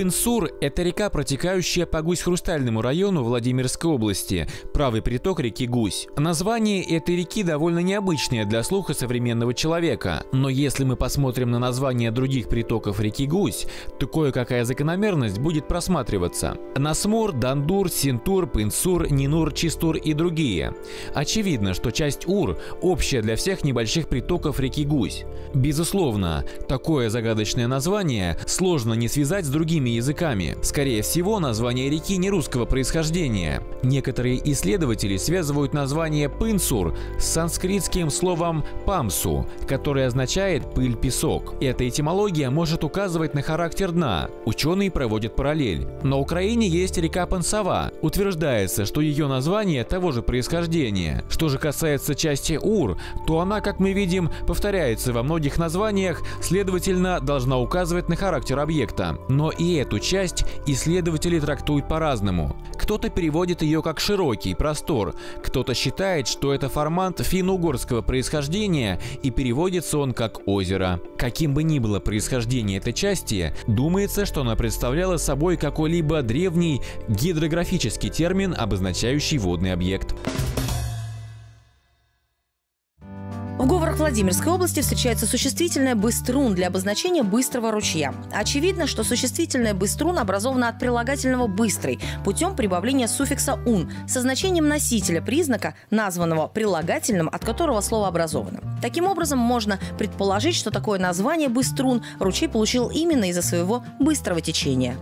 Пынсур – это река, протекающая по Гусь-Хрустальному району Владимирской области, правый приток реки Гусь. Название этой реки довольно необычное для слуха современного человека, но если мы посмотрим на названия других притоков реки Гусь, то кое-какая закономерность будет просматриваться. Насмур, Дандур, Синтур, Пынсур, Нинур, Чистур и другие. Очевидно, что часть Ур общая для всех небольших притоков реки Гусь. Безусловно, такое загадочное название сложно не связать с другими языками. Скорее всего, название реки не русского происхождения. Некоторые исследователи связывают название Пынсур с санскритским словом «памсу», которое означает «пыль-песок». Эта этимология может указывать на характер дна. Ученые проводят параллель. На Украине есть река Пансава. Утверждается, что ее название того же происхождения. Что же касается части Ур, то она, как мы видим, повторяется во многих названиях, следовательно, должна указывать на характер объекта. Но и эту часть исследователи трактуют по-разному. Кто-то переводит ее как «широкий», «простор», кто-то считает, что это формант финно-угорского происхождения и переводится он как «озеро». Каким бы ни было происхождение этой части, думается, что она представляла собой какой-либо древний гидрографический термин, обозначающий водный объект. В говорах Владимирской области встречается существительное «быструн» для обозначения быстрого ручья. Очевидно, что существительное «быструн» образовано от прилагательного «быстрый» путем прибавления суффикса «ун» со значением носителя признака, названного прилагательным, от которого слово образовано. Таким образом, можно предположить, что такое название «быструн» ручей получил именно из-за своего быстрого течения.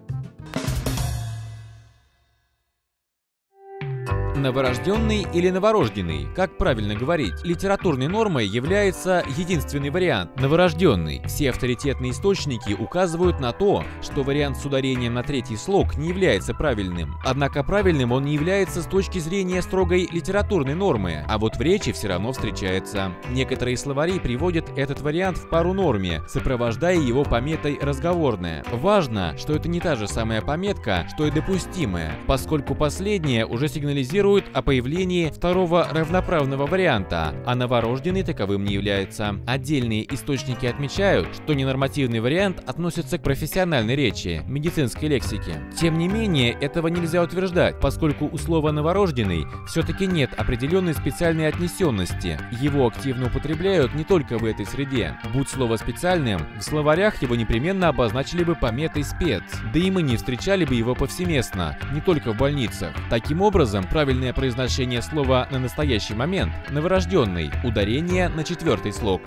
Новорожденный или новорожденный, как правильно говорить? Литературной нормой является единственный вариант – новорожденный. Все авторитетные источники указывают на то, что вариант с ударением на третий слог не является правильным. Однако правильным он не является с точки зрения строгой литературной нормы, а вот в речи все равно встречается. Некоторые словари приводят этот вариант в пару норме, сопровождая его пометой «разговорная». Важно, что это не та же самая пометка, что и допустимая, поскольку последняя уже сигнализирует о появлении второго равноправного варианта, а новорожденный таковым не является. Отдельные источники отмечают, что ненормативный вариант относится к профессиональной речи, медицинской лексике. Тем не менее, этого нельзя утверждать, поскольку у слова «новорожденный» все-таки нет определенной специальной отнесенности. Его активно употребляют не только в этой среде. Будь слово специальным, в словарях его непременно обозначили бы пометой «спец», да и мы не встречали бы его повсеместно, не только в больницах. Таким образом, правильное произношение слова на настоящий момент – новорожденный, ударение на четвертый слог.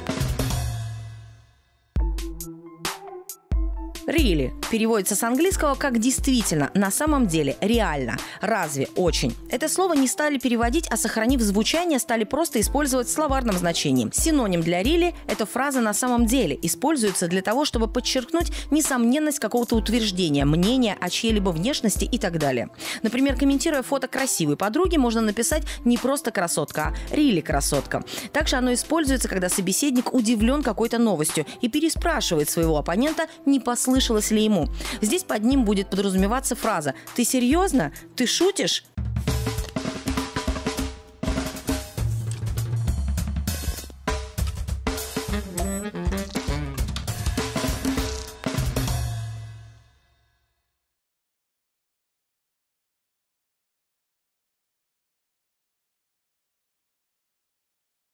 Really переводится с английского как «действительно», «на самом деле», «реально», «разве», «очень». Это слово не стали переводить, а сохранив звучание, стали просто использовать в словарном значении. Синоним для really – это фраза «на самом деле», используется для того, чтобы подчеркнуть несомненность какого-то утверждения, мнения о чьей-либо внешности и так далее. Например, комментируя фото красивой подруги, можно написать не просто «красотка», а really «красотка». Также оно используется, когда собеседник удивлен какой-то новостью и переспрашивает своего оппонента, не послышалось ли ему. Здесь под ним будет подразумеваться фраза «ты серьезно? Ты шутишь?»